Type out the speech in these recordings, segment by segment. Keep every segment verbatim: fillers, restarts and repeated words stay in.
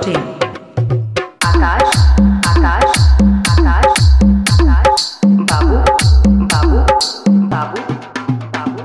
in Akash Akash Akash Akash Babu Babu Babu Babu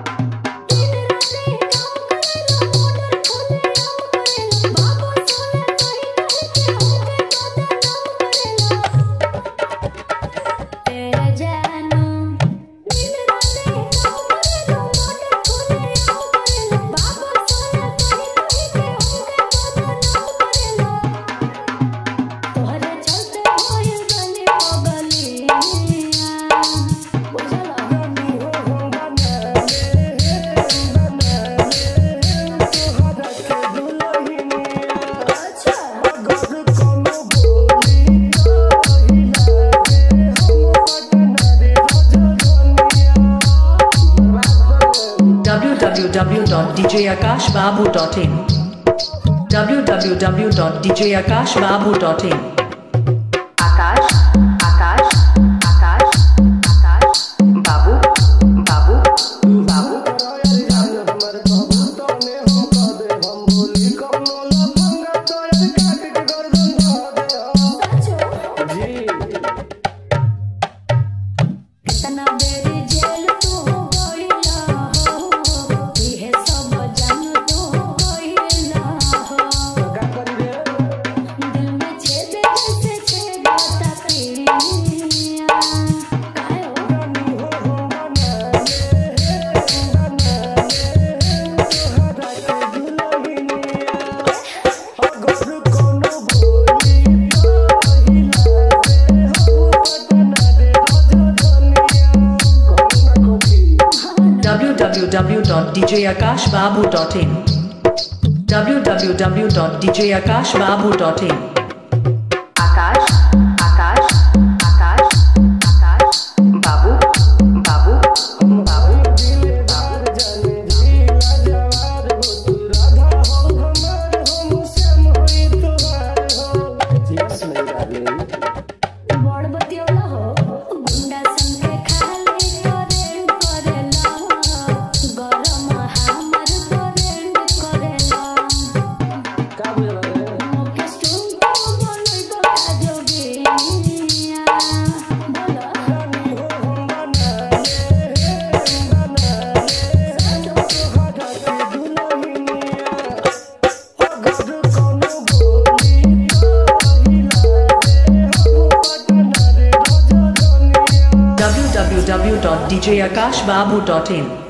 w w w dot d j akash babu dot in w w w dot d j akash babu dot in Akash Akash Akash Akash Babu Babu Babu w w w dot d j akash babu dot in w w w dot d j akash babu dot in Akash Akash Akash Akash Babu Babu Babu w w w dot d j akash babu dot in